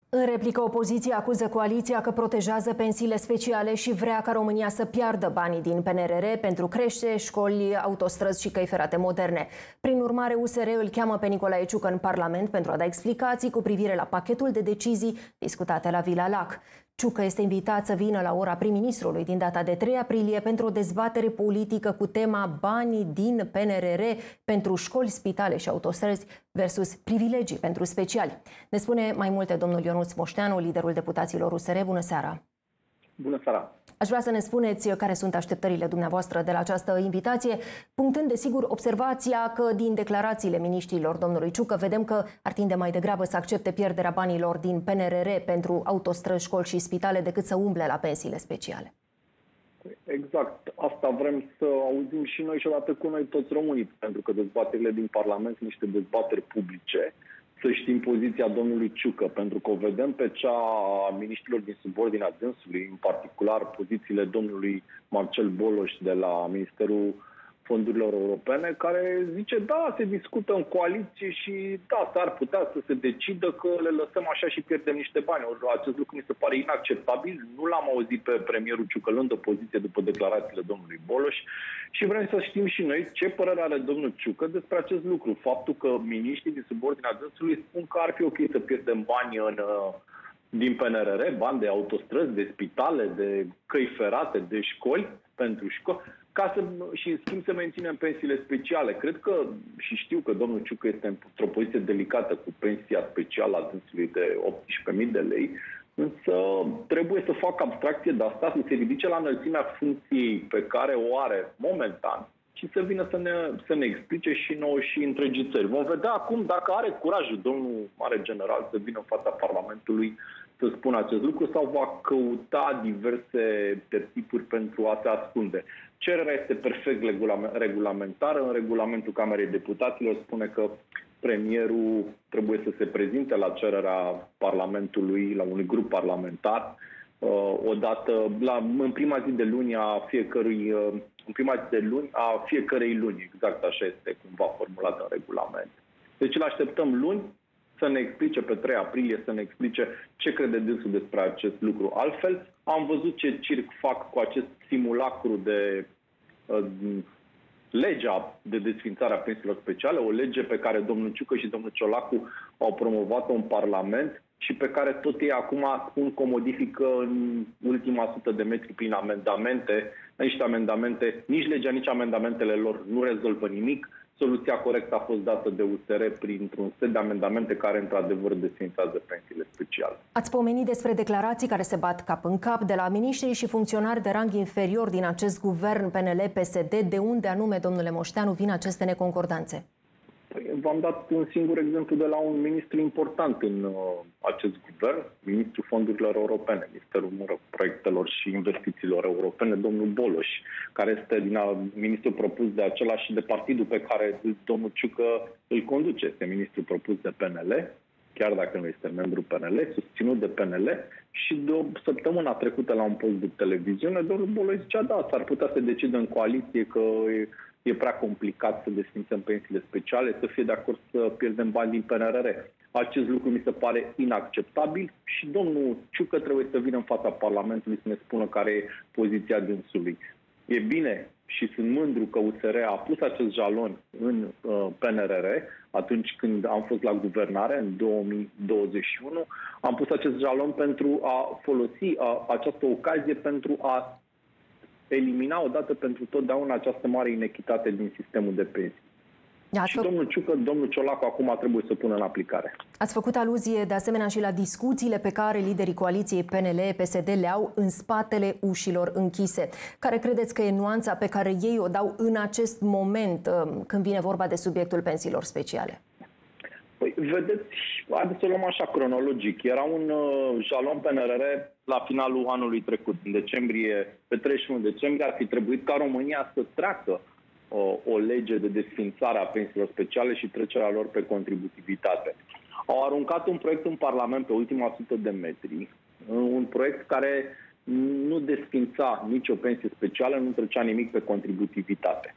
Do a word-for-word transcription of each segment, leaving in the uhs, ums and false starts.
În replică, opoziția acuză coaliția că protejează pensiile speciale și vrea ca România să piardă banii din P N R R pentru crește, școli, autostrăzi și căi ferate moderne. Prin urmare, U S R îl cheamă pe Nicolae Ciucă în Parlament pentru a da explicații cu privire la pachetul de decizii discutate la Vila Lac. Ciucă este invitat să vină la ora prim-ministrului din data de trei aprilie pentru o dezbatere politică cu tema banii din P N R R pentru școli, spitale și autostrăzi versus privilegii pentru speciali. Ne spune mai multe domnul Ionuț Moșteanu, liderul deputaților U S R. Bună seara! Bună seara! Aș vrea să ne spuneți care sunt așteptările dumneavoastră de la această invitație, punctând desigur observația că din declarațiile miniștrilor domnului Ciucă vedem că ar tinde mai degrabă să accepte pierderea banilor din P N R R pentru autostrăzi, școli și spitale decât să umble la pensiile speciale. Exact. Asta vrem să auzim și noi și odată cu noi toți românii, pentru că dezbaterile din Parlament sunt niște dezbateri publice. Să știm poziția domnului Ciucă, pentru că o vedem pe cea a miniștrilor din subordinea dânsului, în particular pozițiile domnului Marcel Boloș de la Ministerul Fondurilor Europene, care zice, da, se discută în coaliție și da, s-ar putea să se decidă că le lăsăm așa și pierdem niște bani. Acest lucru mi se pare inacceptabil. Nu l-am auzit pe premierul Ciucă luând o poziție după declarațiile domnului Boloș și vrem să știm și noi ce părere are domnul Ciucă despre acest lucru. Faptul că miniștrii din subordinea dânsului spun că ar fi ok să pierdem bani în, din P N R R, bani de autostrăzi, de spitale, de căi ferate, de școli, pentru școli, ca să, și în schimb să menținem pensiile speciale. Cred că, și știu că domnul Ciucă este într-o poziție delicată cu pensia specială a dânsului de optsprezece mii de lei, însă trebuie să facă abstracție de asta, să se ridice la înălțimea funcției pe care o are momentan și să vină să ne, să ne explice și nouă și întregii țări. Vom vedea acum dacă are curajul domnul mare general să vină în fața Parlamentului să spună acest lucru sau va căuta diverse tertipuri pentru a se ascunde. Cererea este perfect regulamentară. În regulamentul Camerei Deputaților spune că premierul trebuie să se prezinte la cererea Parlamentului, la unui grup parlamentar, odată, la, în prima zi de luni a fiecărui, în prima zi de luni a fiecărei luni, exact așa este cumva formulat în regulament. Deci îl așteptăm luni să ne explice pe trei aprilie, să ne explice ce crede dânsul despre acest lucru. Altfel, am văzut ce circ fac cu acest simulacru de uh, legea de desfințare a pensiilor speciale, o lege pe care domnul Ciucă și domnul Ciolacu au promovat-o în Parlament și pe care tot ei acum spun că o modifică în ultima sută de metri prin amendamente, niște amendamente, nici legea, nici amendamentele lor nu rezolvă nimic. Soluția corectă a fost dată de U S R printr-un set de amendamente care, într-adevăr, desfințează pensiile speciale. Ați pomenit despre declarații care se bat cap în cap de la miniștri și funcționari de rang inferior din acest guvern P N L P S D. De unde anume, domnule Moșteanu, vin aceste neconcordanțe? Păi, v-am dat un singur exemplu de la un ministru important în uh, acest guvern, ministrul Fondurilor Europene, Ministerul mă rog, Proiectelor și Investițiilor Europene, domnul Boloș, care este din a, ministrul propus de același de partidul pe care domnul Ciucă îl conduce. Este ministrul propus de P N L, chiar dacă nu este membru P N L, susținut de P N L, și de o săptămână trecută la un post de televiziune, domnul Boloș zicea, da, s-ar putea să decidă în coaliție că e prea complicat să desfințăm pensiile speciale, să fie de acord să pierdem bani din P N R R. Acest lucru mi se pare inacceptabil și domnul Ciucă trebuie să vină în fața Parlamentului să ne spună care e poziția dânsului. E bine și sunt mândru că U S R a pus acest jalon în uh, P N R R atunci când am fost la guvernare, în două mii douăzeci și unu. Am pus acest jalon pentru a folosi a, această ocazie pentru a elimina odată pentru totdeauna această mare inechitate din sistemul de pensii. Și domnul Ciucă, domnul Ciolacu acum trebuie să pună în aplicare. Ați făcut aluzie de asemenea și la discuțiile pe care liderii coaliției P N L P S D le au în spatele ușilor închise. Care credeți că e nuanța pe care ei o dau în acest moment când vine vorba de subiectul pensiilor speciale? Păi, vedeți, haideți să o luăm așa cronologic. Era un uh, jalon P N R R la finalul anului trecut, în decembrie, pe treizeci și unu decembrie, ar fi trebuit ca România să treacă uh, o lege de desfințare a pensiilor speciale și trecerea lor pe contributivitate. Au aruncat un proiect în Parlament pe ultima sută de metri, un proiect care nu desfința nicio pensie specială, nu trecea nimic pe contributivitate.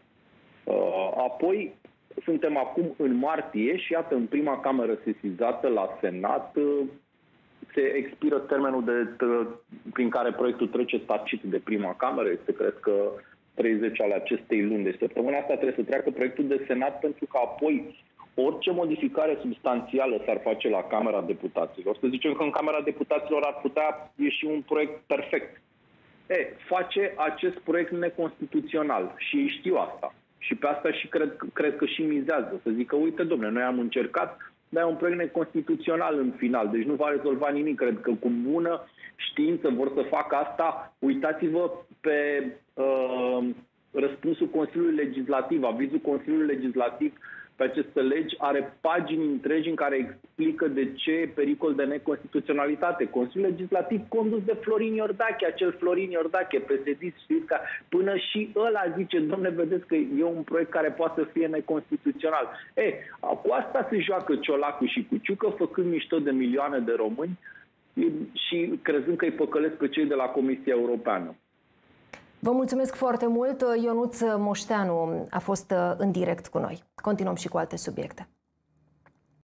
Uh, apoi, suntem acum în martie și iată, în prima cameră sesizată la Senat se expiră termenul de, prin care proiectul trece tacit de prima cameră, este cred că treizeci ale acestei luni. Deci săptămâna asta trebuie să treacă proiectul de Senat pentru că apoi orice modificare substanțială s-ar face la Camera Deputaților. Să zicem că în Camera Deputaților ar putea ieși un proiect perfect. E, face acest proiect neconstituțional și ei știu asta. Și pe asta și cred, cred că și mizează. Să zică, uite, domnule, noi am încercat, dar e un proiect neconstituțional în final. Deci nu va rezolva nimic. Cred că cu bună știință vor să facă asta. Uitați-vă pe uh, răspunsul Consiliului Legislativ, avizul Consiliului Legislativ pe aceste legi are pagini întregi în care explică de ce e pericol de neconstituționalitate. Consiliul Legislativ condus de Florin Iordache, acel Florin Iordache, P S D, știți, că până și ăla zice, domne, vedeți că e un proiect care poate să fie neconstituțional. E, cu asta se joacă Ciolacu și Cuciucă, făcând mișto de milioane de români și crezând că îi păcălesc pe cei de la Comisia Europeană. Vă mulțumesc foarte mult. Ionuț Moșteanu a fost în direct cu noi. Continuăm și cu alte subiecte.